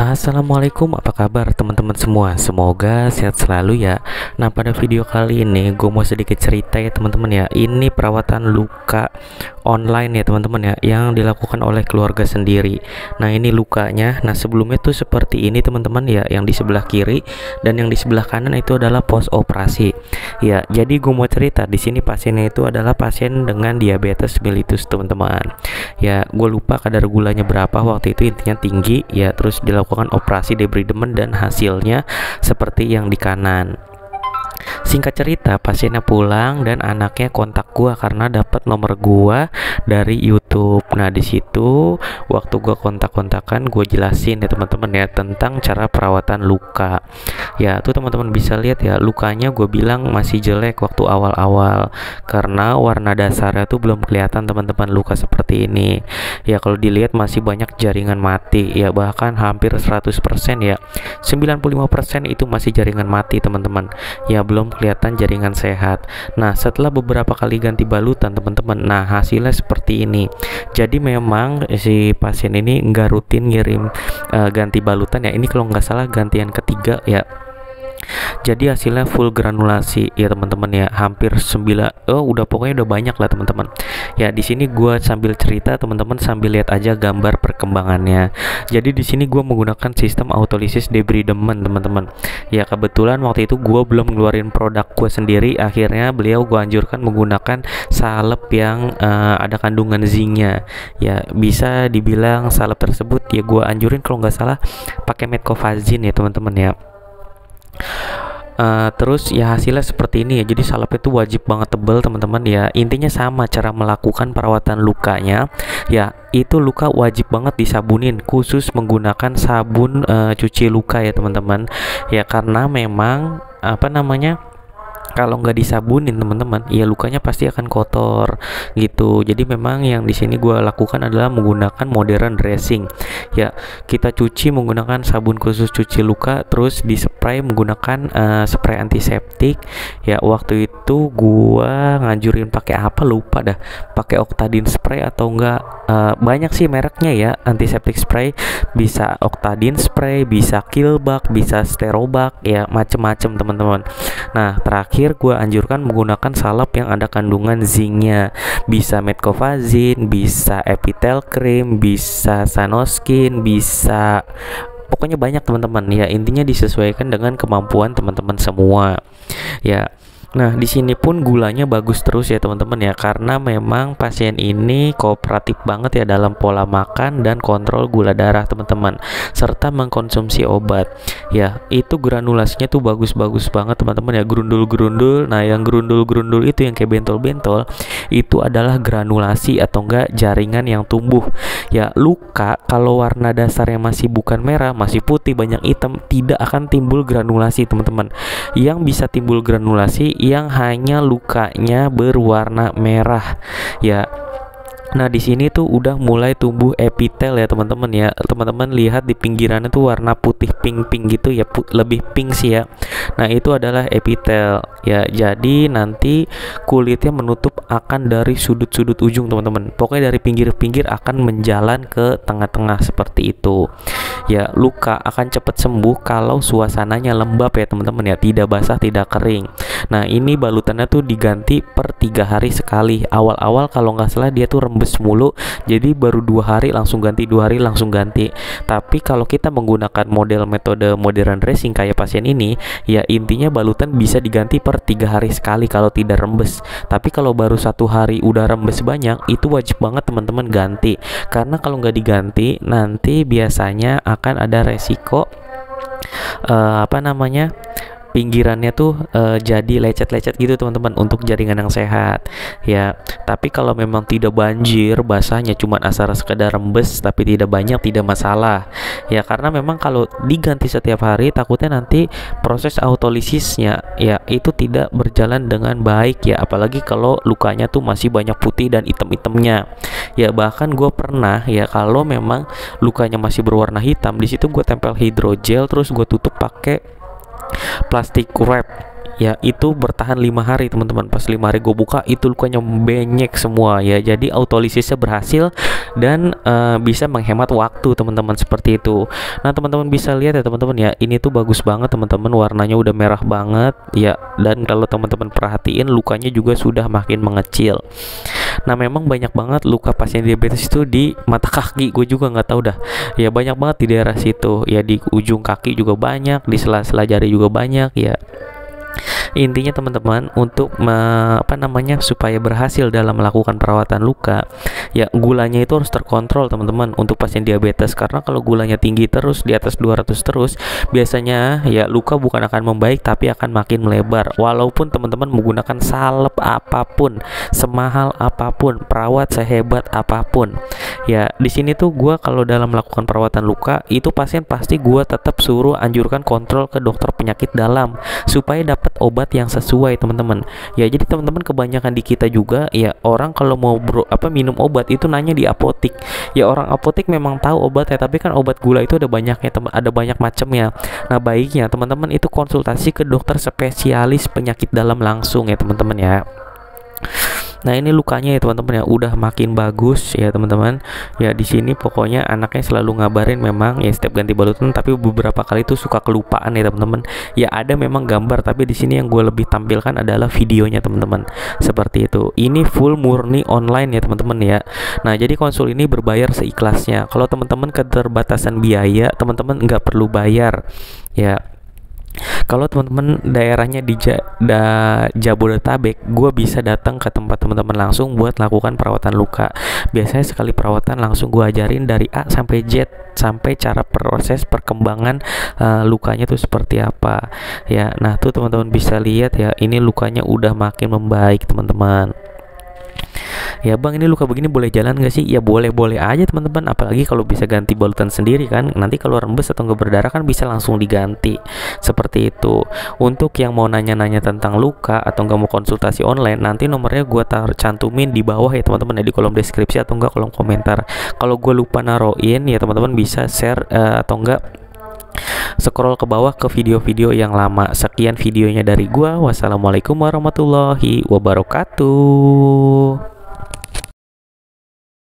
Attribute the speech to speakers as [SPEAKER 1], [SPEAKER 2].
[SPEAKER 1] Assalamualaikum, apa kabar teman-teman semua? Semoga sehat selalu ya. Nah, pada video kali ini gue mau sedikit cerita ya teman-teman ya. Ini perawatan luka online ya teman-teman ya, yang dilakukan oleh keluarga sendiri. Nah, ini lukanya. Nah, sebelumnya tuh seperti ini teman-teman ya, yang di sebelah kiri dan yang di sebelah kanan itu adalah post operasi. Ya, jadi gue mau cerita di sini pasiennya itu adalah pasien dengan diabetes mellitus teman-teman. Ya, gue lupa kadar gulanya berapa waktu itu, intinya tinggi ya. Terus dilakukan operasi debridement dan hasilnya seperti yang di kanan. Singkat cerita, pasiennya pulang dan anaknya kontak gua karena dapat nomor gua dari YouTube. Nah, di situ waktu gua kontak-kontakan, gua jelasin ya teman-teman ya tentang cara perawatan luka. Ya, tuh teman-teman bisa lihat ya, lukanya gua bilang masih jelek waktu awal-awal karena warna dasarnya tuh belum kelihatan teman-teman luka seperti ini. Ya, kalau dilihat masih banyak jaringan mati ya, bahkan hampir 100% ya. 95% itu masih jaringan mati teman-teman. Ya, belum kelihatan jaringan sehat. Nah, setelah beberapa kali ganti balutan teman-teman, nah hasilnya seperti ini. Jadi memang si pasien ini nggak rutin ngirim ganti balutan ya. Ini kalau nggak salah gantian ketiga ya. Jadi hasilnya full granulasi ya teman-teman ya, hampir 9, udah pokoknya udah banyak lah teman-teman. Ya, di sini gua sambil cerita teman-teman, sambil lihat aja gambar perkembangannya. Jadi di sini gua menggunakan sistem autolysis debridement teman-teman. Ya, kebetulan waktu itu gua belum ngeluarin produk gua sendiri, akhirnya beliau gua anjurkan menggunakan salep yang ada kandungan zincnya. Ya, bisa dibilang salep tersebut ya gua anjurin kalau nggak salah pakai metcovazine ya teman-teman ya. Terus ya hasilnya seperti ini ya. Jadi salep itu wajib banget tebal teman-teman ya. Intinya sama cara melakukan perawatan lukanya ya, itu luka wajib banget disabunin, khusus menggunakan sabun cuci luka ya teman-teman ya, karena memang kalau nggak disabunin teman-teman ya lukanya pasti akan kotor gitu. Jadi memang yang di sini gue lakukan adalah menggunakan modern dressing ya. Kita cuci menggunakan sabun khusus cuci luka, terus dispray menggunakan spray antiseptik ya. Waktu itu gue nganjurin pakai apa lupa dah, pakai Octadin spray atau enggak, banyak sih mereknya ya antiseptik spray. Bisa Octadin spray, bisa Killbak, bisa Sterobak ya, macem-macem teman-teman. Nah, terakhir gue anjurkan menggunakan salep yang ada kandungan zincnya. Bisa metcovazine, bisa epitel cream, bisa Sanoskin, bisa pokoknya banyak teman-teman ya. Intinya disesuaikan dengan kemampuan teman-teman semua ya. Nah, di sini pun gulanya bagus terus ya teman-teman ya, karena memang pasien ini kooperatif banget ya dalam pola makan dan kontrol gula darah teman-teman, serta mengkonsumsi obat. Ya, itu granulasinya tuh bagus-bagus banget teman-teman ya, gerundul-gerundul. Nah, yang gerundul-gerundul itu yang kayak bentol-bentol itu adalah granulasi atau enggak jaringan yang tumbuh. Ya, luka kalau warna dasarnya masih bukan merah, masih putih, banyak hitam, tidak akan timbul granulasi teman-teman. Yang bisa timbul granulasi yang hanya lukanya berwarna merah ya. Nah, di sini tuh udah mulai tumbuh epitel ya teman-teman ya. Teman-teman lihat di pinggirannya tuh warna putih pink-pink gitu ya, lebih pink sih ya. Nah, itu adalah epitel ya. Jadi nanti kulitnya menutup akan dari sudut-sudut ujung teman-teman. Pokoknya dari pinggir-pinggir akan menjalan ke tengah-tengah seperti itu. Ya, luka akan cepat sembuh kalau suasananya lembab ya teman-teman ya, tidak basah, tidak kering. Nah, ini balutannya tuh diganti per 3 hari sekali. Awal-awal kalau nggak salah dia tuh rembes mulu, jadi baru 2 hari langsung ganti, 2 hari langsung ganti. Tapi kalau kita menggunakan metode modern dressing kayak pasien ini ya, intinya balutan bisa diganti per 3 hari sekali kalau tidak rembes. Tapi kalau baru 1 hari udah rembes banyak, itu wajib banget teman-teman ganti, karena kalau nggak diganti nanti biasanya akan ada resiko pinggirannya tuh jadi lecet-lecet gitu teman-teman untuk jaringan yang sehat ya. Tapi kalau memang tidak banjir basahnya, cuma asal sekedar rembes tapi tidak banyak, tidak masalah ya, karena memang kalau diganti setiap hari takutnya nanti proses autolisisnya ya itu tidak berjalan dengan baik ya, apalagi kalau lukanya tuh masih banyak putih dan hitam-hitamnya ya. Bahkan gue pernah ya, kalau memang lukanya masih berwarna hitam, di situ gue tempel hidrogel, terus gue tutup pakai plastik wrap ya itu bertahan 5 hari teman-teman. Pas 5 hari gue buka itu lukanya benyek semua ya, jadi autolisisnya berhasil dan bisa menghemat waktu teman-teman, seperti itu. Nah teman-teman bisa lihat ya teman-teman ya, ini tuh bagus banget teman-teman, warnanya udah merah banget ya, dan kalau teman-teman perhatiin lukanya juga sudah makin mengecil. Nah memang banyak banget luka pasien diabetes itu di mata kaki, gue juga nggak tahu dah ya, banyak banget di daerah situ ya, di ujung kaki juga banyak, di sela-sela jari juga banyak ya. Intinya teman-teman untuk supaya berhasil dalam melakukan perawatan luka ya, gulanya itu harus terkontrol teman-teman untuk pasien diabetes, karena kalau gulanya tinggi terus di atas 200 terus, biasanya ya luka bukan akan membaik tapi akan makin melebar. Walaupun teman-teman menggunakan salep apapun, semahal apapun, perawat sehebat apapun ya, di sini tuh gua kalau dalam melakukan perawatan luka itu pasien pasti gua tetap suruh anjurkan kontrol ke dokter penyakit dalam supaya dapat obat yang sesuai teman-teman ya. Jadi teman-teman kebanyakan di kita juga ya, orang kalau mau minum obat itu nanya di apotik ya, orang apotik memang tahu obatnya, tapi kan obat gula itu ada banyaknya ada banyak macamnya. Nah baiknya teman-teman itu konsultasi ke dokter spesialis penyakit dalam langsung ya teman-teman ya. Nah ini lukanya ya teman-teman ya, udah makin bagus ya teman-teman ya. Di sini pokoknya anaknya selalu ngabarin memang ya setiap ganti balutan, tapi beberapa kali itu suka kelupaan ya teman-teman ya. Ada memang gambar, tapi di sini yang gue lebih tampilkan adalah videonya teman-teman, seperti itu. Ini full murni online ya teman-teman ya. Nah jadi konsul ini berbayar seikhlasnya. Kalau teman-teman keterbatasan biaya, teman-teman nggak perlu bayar ya. Kalau teman-teman daerahnya di Jabodetabek, gue bisa datang ke tempat teman-teman langsung buat lakukan perawatan luka. Biasanya sekali perawatan langsung gue ajarin dari A sampai Z, sampai cara proses perkembangan lukanya tuh seperti apa ya. Nah tuh teman-teman bisa lihat ya, ini lukanya udah makin membaik teman-teman. Ya bang, ini luka begini boleh jalan gak sih? Ya boleh-boleh aja teman-teman, apalagi kalau bisa ganti balutan sendiri kan. Nanti kalau rembes atau nggak berdarah kan bisa langsung diganti, seperti itu. Untuk yang mau nanya-nanya tentang luka atau nggak mau konsultasi online, nanti nomornya gue cantumin di bawah ya teman-teman ya, di kolom deskripsi atau enggak kolom komentar. Kalau gue lupa naroin ya teman-teman bisa share atau enggak scroll ke bawah ke video-video yang lama. Sekian videonya dari gua. Wassalamualaikum warahmatullahi wabarakatuh.